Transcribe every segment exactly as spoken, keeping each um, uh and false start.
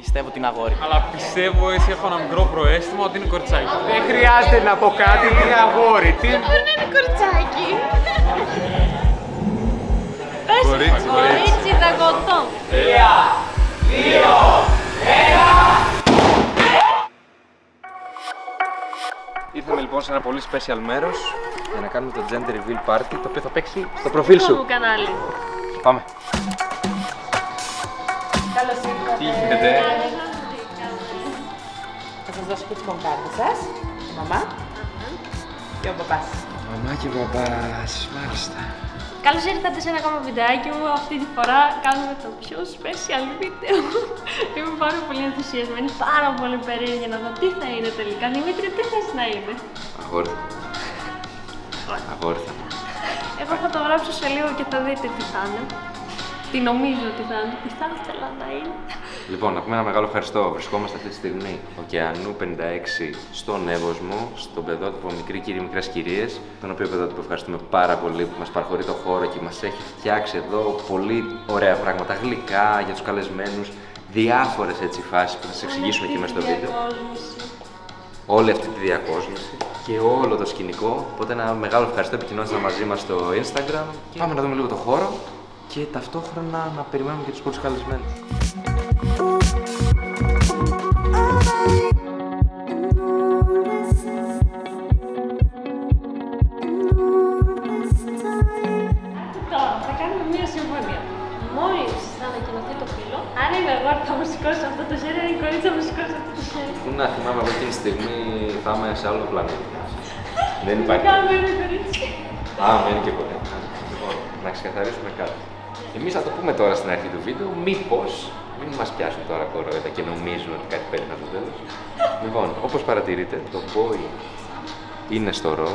Πιστεύω την αγόρι. Αλλά πιστεύω, έτσι έχω ένα μικρό προαίσθημα ότι είναι κοριτσάκι. Δεν χρειάζεται να πω κάτι, είναι αγόρι. Τι... Μπορεί να είναι κοριτσάκι. Πες, κορίτσι, κορίτσι δαγκωτό. Τρία, δύο, ένα. Ήρθαμε λοιπόν σε ένα πολύ special μέρος για να κάνουμε το gender reveal party, το οποίο θα παίξει στο προφίλ σου. Στο κανάλι. Πάμε. Καλώς ήρθατε. Τι γίνεται? Θα σας δώσω και τις κομπάρδες σας, η μαμά και ο παπάς. Μαμά και παπάς, μάλιστα. Καλώς ήρθατε σε ένα ακόμα βιντεάκι μου. Αυτή τη φορά κάνουμε το πιο special βίντεο. Είμαι πάρα πολύ ενθουσιασμένη, πάρα πολύ περίεργη να δω τι θα είναι τελικά. Δημήτρη, τι θες να είναι? Αγόρι. Αγόρι θα. Εγώ θα το γράψω σε λίγο και θα δείτε τι θα είναι. Τι νομίζω ότι θα είναι, τι θα ήθελα να είναι. Λοιπόν, να πούμε ένα μεγάλο ευχαριστώ. Βρισκόμαστε αυτή τη στιγμή Ωκεανού πενήντα έξι στον Εύωσμο, στον παιδότυπο Μικροί Κύριοι, Μικρές Κυρίες. Τον οποίο παιδότυπο ευχαριστούμε πάρα πολύ που μας παραχωρεί το χώρο και μας έχει φτιάξει εδώ πολύ ωραία πράγματα, γλυκά για τους καλεσμένους, διάφορες έτσι φάσεις που θα σας εξηγήσουμε και μέσα στο βίντεο. Όλη αυτή τη διακόσμηση και όλο το σκηνικό. Οπότε ένα μεγάλο ευχαριστώ, επικοινώνησαν μαζί μας στο Instagram. Και πάμε να δούμε λίγο το χώρο και ταυτόχρονα να περιμένουμε και τους πρώτους καλεσμένους. Τώρα θα κάνουμε μία συμφωνία. Μόλις θα ανακοινωθεί το φύλλο, αν είμαι εγώ θα μου σηκώσει αυτό το χέρι, αν η κορίτσα θα μου σηκώσει αυτό το χέρι. Πού να θυμάμαι εγώ εκείνη τη στιγμή θα είμαι σε άλλο πλανήτη. Δεν υπάρχει. Κάνουμε ένα κορίτσι. Α, μένει και κορίτσι. Λοιπόν, να ξεκαθαρίσουμε κάτι. Εμείς θα το πούμε τώρα στην αρχή του βίντεο, μήπως μην μας πιάσουν τώρα κορόιδα και νομίζουν ότι κάτι πέτυχαν στο τέλος. Λοιπόν, όπως παρατηρείτε, το boy είναι στο ροζ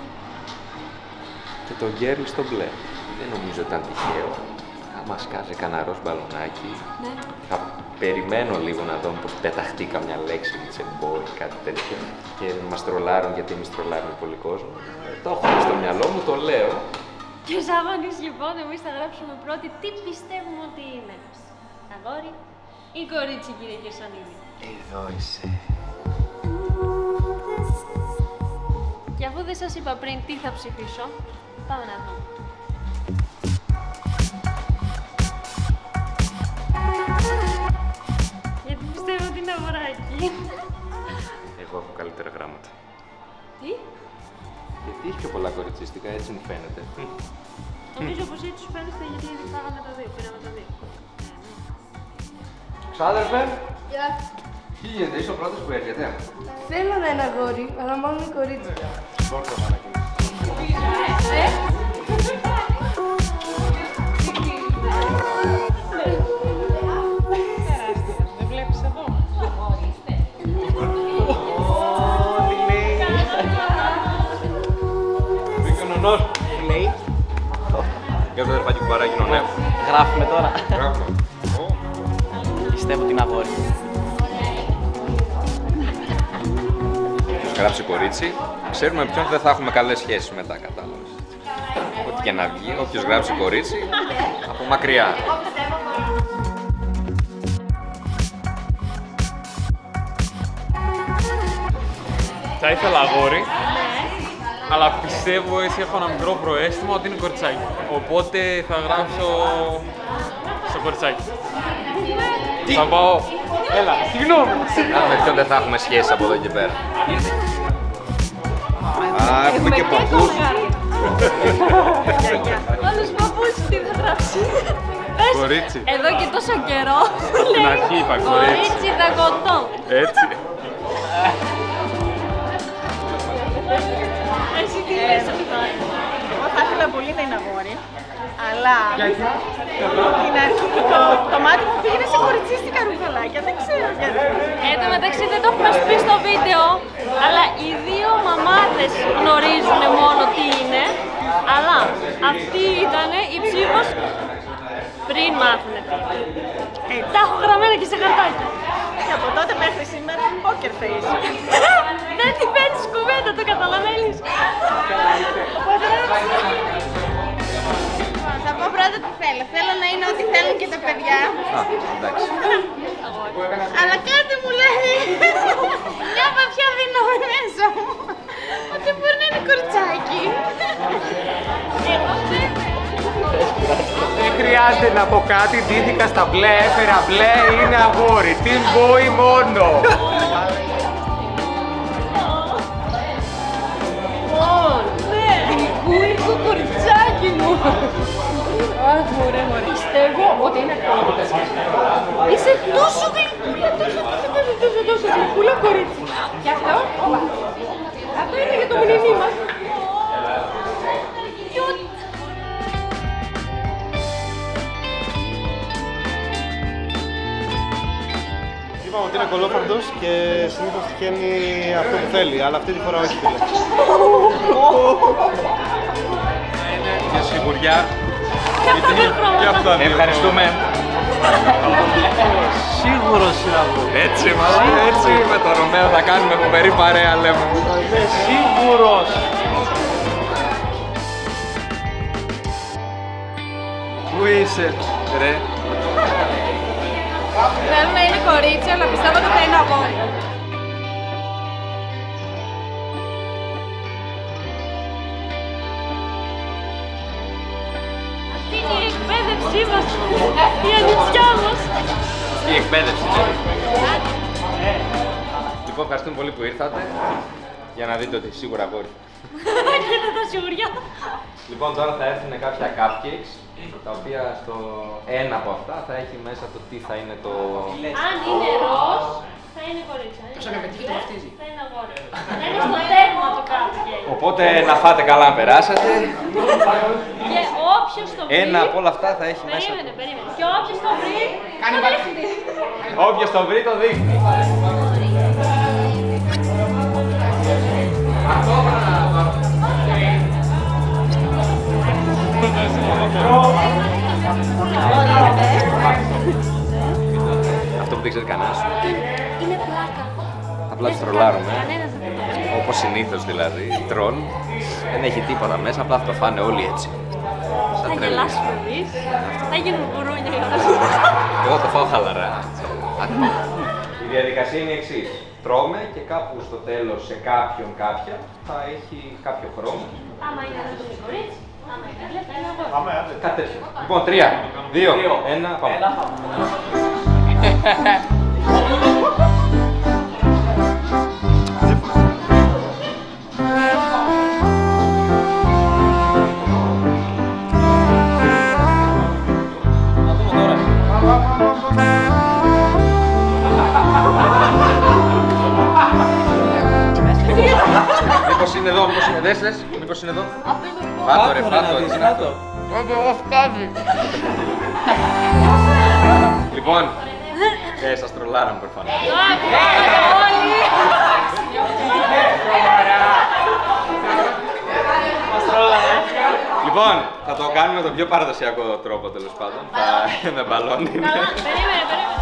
και το girl στο μπλε. Δεν νομίζω ότι ήταν τυχαίο. Θα μας κάζει κανένα ροζ μπαλονάκι. Ναι. Θα περιμένω λίγο να δω πως πεταχτεί καμιά λέξη σε boy, κάτι τέτοιο. Και μας τρολάρουν, γιατί εμείς τρολάρουμε πολύ κόσμο. Το έχω στο μυαλό μου, το λέω. Και ως αγώνης λοιπόν, εμείς θα γράψουμε πρώτοι τι πιστεύουμε ότι είναι. Αγόρι ή κορίτσι, κύριε Κερσονίδη? Εδώ είσαι. Και αφού δεν σας είπα πριν τι θα ψηφίσω, πάμε να δούμε. Γιατί πιστεύω ότι είναι αγοράκι. Εγώ έχω καλύτερα γράμματα. Τι? Γιατί έχει πιο πολλά κοριτσίστικα, έτσι μου φαίνεται. Νομίζω πως έτσι σου φαίνεται γιατί ήδη φάγαμε τα δύο, πήραμε τα δύο. Ξάδερφε! Γεια. Τι γίνεται, είσαι ο πρώτος που έρχεται. Θέλω να είναι αγόρι, αλλά μόνο είναι κορίτσι. Ε? Δεν βλέπεις εδώ. Μπήκε ο νονός. Τι λέει? Για το αδερφάκι που παράγει νονέ. Γράφουμε τώρα. Γράφω. Πιστεύω την αγόρι. Όποιος γράψει κορίτσι, ξέρουμε ποιον δεν θα έχουμε καλές σχέσεις μετά, κατάλαβες. Ό,τι και να βγει, όποιος γράψει κορίτσι, από μακριά. Θα ήθελα αγόρι, αλλά πιστεύω, έτσι έχω ένα μικρό προαίσθημα ότι είναι κοριτσάκι. Οπότε θα γράψω στο κοριτσάκι. Θα πάω. Έλα, συγγνώμη. Α, με ποιον δεν θα έχουμε σχέσεις από εδώ και πέρα. Α, έχουμε και παππούς. Όλος παππούς τι θα γράψει? Πες, Κορίτσι. εδώ και τόσο καιρό Στην αρχή είπα κορίτσι. κορίτσι δαγκωτό. Έτσι. Εσύ τι λες αυτό? Εγώ θα ήθελα πολύ να είναι αγόρι, αλλά την αρχή το, το μάτι μου πήγαινε σε κοριτσίστικα ρουφαλάκια, δεν ξέρω γιατί. Εν τω μεταξύ δεν το έχουμε πει στο βίντεο, αλλά οι δύο μαμάδες γνωρίζουν μόνο τι είναι, αλλά αυτή ήταν η ψήφος πριν μάθουνε τι είναι. Τα έχω γραμμένα και σε χαρτάκια. Και από τότε μέχρι σήμερα poker face. Δεν την παίρνεις κουβέντα, το καταλαβαίνεις. Θα πω πρώτα τι θέλω. Θέλω να είναι ό,τι θέλουν και τα παιδιά. Α, εντάξει. Αλλά κάτι μου λέει μια βαθιά δύναμη μέσα μου ότι μπορεί να είναι κοριτσάκι. Δεν χρειάζεται να πω κάτι, ντύθηκα στα μπλε, έφερα μπλε, είναι αγόρι. Team boy μόνο. Γλυκούλικο κοριτσάκι μου. Αχ, μωρέ, μωρέ. Πιστεύω ότι είναι κόρης. Είσαι τόσο γλυκούλα, τόσο, τόσο, τόσο, τόσο, τόσο γλυκούλα κορίτσι. Και αυτό, όπα. Αυτό είναι για το μνημί μας. Είπαμε ότι είναι κολόφαρδος και συνήθως τυχαίνει αυτό που θέλει, αλλά αυτή τη φορά όχι, φίλε. Είναι για σιγουριά. Και αυτό είναι. Ευχαριστούμε. Σίγουρος είναι αυτό. Έτσι, μάλλον έτσι με τον Ρωμαίο θα κάνουμε φοβερή παρέα, λέμε. Είμαι σίγουρος. Πού είσαι, ρε? Θέλω να είναι κορίτσι, αλλά πιστεύω ότι θα είναι αγόρι. Αυτή είναι η εκπαίδευσή μας, η ανιψιά μας. Η εκπαίδευση, ναι. Λοιπόν, ευχαριστούμε πολύ που ήρθατε για να δείτε ότι σίγουρα αγόρι. Κοίτα τα σιγουριά. Λοιπόν, τώρα θα έρθουν κάποια cupcakes, τα οποία στο ένα από αυτά θα έχει μέσα το τι θα είναι το... Αν είναι ροζ, θα είναι κορίτσι. Τόσο με πετύχει το βαφτίζει. Θα είναι αγόρι. Θα είναι στο τέρμα το cupcake. Οπότε να φάτε καλά να περάσατε. Και όποιος το βρει... Ένα από όλα αυτά θα έχει μέσα. Περίμενε, περίμενε. Και όποιος το βρει, το δείχνει. Όποιος το βρει, το δείχνει. Αυτό που δεν ξέρει κανένας. Είναι πλάκα. Απλά τους τρολάρουμε. Κανένας δεν το Όπως συνήθως δηλαδή. Τρων. Δεν έχει τίποτα μέσα, απλά θα το φάνε όλοι έτσι. Θα γελάσουμε εμείς. Θα γίνουν γουρούνια για μας. Εγώ το φάω χαλαρά. Η διαδικασία είναι η εξής. Τρώμε και κάπου στο τέλος σε κάποιον κάποια θα έχει κάποιο χρώμα. Άμα είναι ένα το κορίτσι, άμα είναι ένα θα είναι αγόρι. Πάμε, άντε. Κάτι τέτοιο. Λοιπόν, τρία, δύο, ένα, πάμε. Μήπως είναι εδώ, μήπως είναι δες, λες, μήπως είναι εδώ. Φάτο ρε, φάτο, έτσι είναι αυτό. Λοιπόν, ε, σας τρολάραμε προφανώς. Όλοι! Λοιπόν, θα το κάνουμε με τον πιο παραδοσιακό τρόπο τέλος πάντων. Θα με μπαλόνι. Καλά, περίμενε, περίμενε.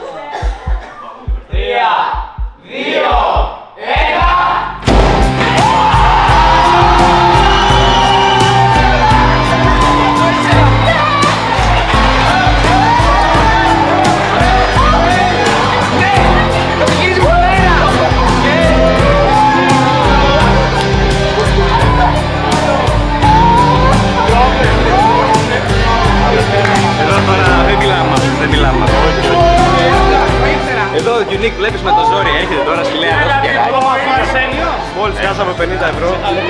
Τρία, δύο, ένα. Εδώ ο Unique βλέπεις με το ζόρι, έχετε τώρα σκυλέα εδώ και Μόλις χάσαμε πενήντα ευρώ.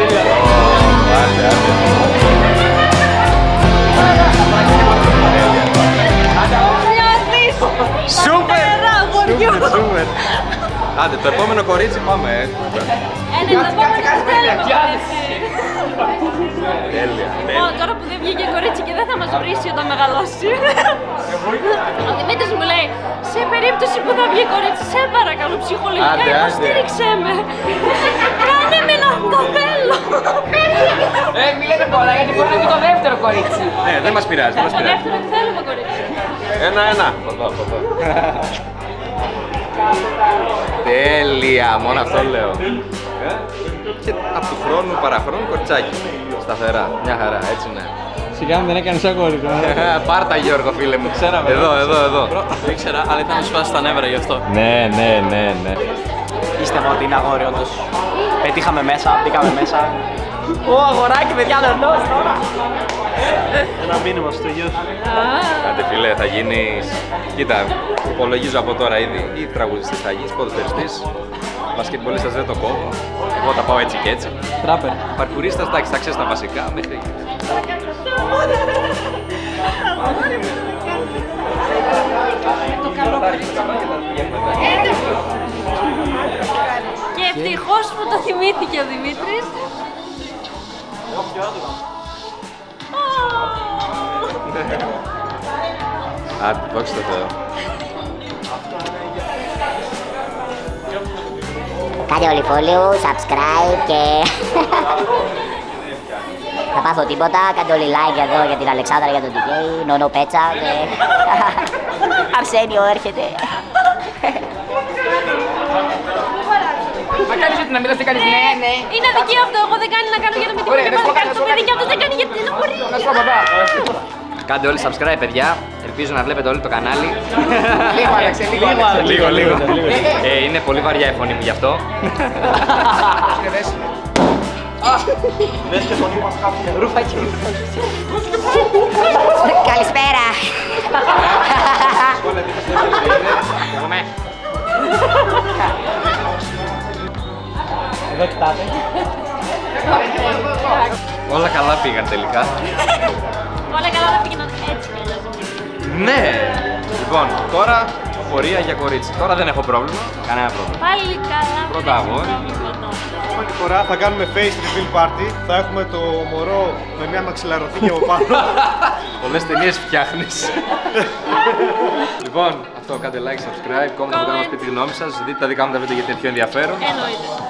Σούπερ! Σούπερ, σούπερ! Άντε, το επόμενο κορίτσι πάμε. Ε, ναι, το επόμενο δεν θέλουμε κορίτσι. Τέλεια, Λοιπόν, τώρα που δεν βγήκε κορίτσι και δεν θα μας βρίσει όταν μεγαλώσει. Ο Δημήτρης μου λέει, σε περίπτωση που θα βγει κορίτσι, σε παρακαλώ ψυχολογικά Άντε, άντε. υποστήριξέ με. Κάνε με να το θέλω. Ε, μη λέτε πολλά γιατί μπορεί να βγει το δεύτερο κορίτσι. Ναι, δεν μας πειράζει, δεν μας Το πειράζει. δεύτερο τι θέλουμε κορίτσι. Ένα, ένα. Ποδό, ποδό. Τέλεια, μόνο αυτό λέω. Ε, Και από του χρόνου παραχρόνου κοριτσάκι. Σταθερά, μια χαρά, έτσι ναι. Σιγά μην δεν έκανες αγόρι τώρα. Πάρτα Γιώργο φίλε μου. Ξέραμε. Εδώ, εδώ, εδώ. Δεν ήξερα, αλλά ήταν να σου φάσει τα νεύρα γι' αυτό. Ναι, ναι, ναι, ναι. Πίστευα ότι είναι αγόρι όντως. Πετύχαμε μέσα, μπήκαμε μέσα. Ω, αγοράκι, παιδιά, λερνός τώρα. Ένα μήνυμα στο γιο. Άντε φίλε, θα γίνεις... Κοίτα, υπολογίζω από τώρα ήδη ή τραγουδιστής θα γίνεις, ποδοσφαιριστής. Μπασκετμπολίστας δεν το κόβω. Εγώ τα πάω έτσι και έτσι. Τράπερ. Παρκουρίστας, εντάξει, θα ξέρεις τα βασικά μέχρι εκεί. Και ευτυχώς που το θυμήθηκε ο Δημήτρης. Άντε, δόξα τω Θεώ. Κάντε όλοι follow, subscribe και... Θα πάθω τίποτα, κάντε όλοι like εδώ για την Αλεξάνδρα, για τον ντι τζέι, Νονό Πέτσα και... Αρσένιο έρχεται. Μα κάνεις ότι να μιλάς, τι κάνεις, ναι, ναι. Είναι αδικία αυτό, εγώ δεν κάνει να κάνω για να μην τυχαίνει και να κάνει το παιδί και αυτός δεν κάνει γιατί δεν μπορεί. Να σου πω, παπά. Κάντε όλοι subscribe, παιδιά. Ελπίζω να βλέπετε όλοι το κανάλι. Λίγο, Άλεξε, λίγο, Άλεξε. Λίγο, λίγο. Ε, είναι πολύ βαριά η φωνή μου γι' αυτό. Δες και φωνή μας κάποια. Ρούφακι. Καλησπέρα. Εδώ κοιτάτε. Όλα καλά πήγαν τελικά. Όλα καλά δεν πήγαιναν έτσι κι αλλιώς. Ναι! Λοιπόν, τώρα πορεία για κορίτσι. Τώρα δεν έχω πρόβλημα. Κανένα πρόβλημα. Πάλι καλά. Πρώτα αγόρι. Την επόμενη φορά θα κάνουμε face reveal party. Θα έχουμε το μωρό με μια μαξιλαροθήκη από πάνω. Πολλές ταινίες φτιάχνεις. Λοιπόν, αυτό κάντε like, subscribe, comment, να μας πείτε τη γνώμη σας. Δείτε τα δικά μου τα βίντεο γιατί είναι πιο ενδιαφέρον. Εννοείται.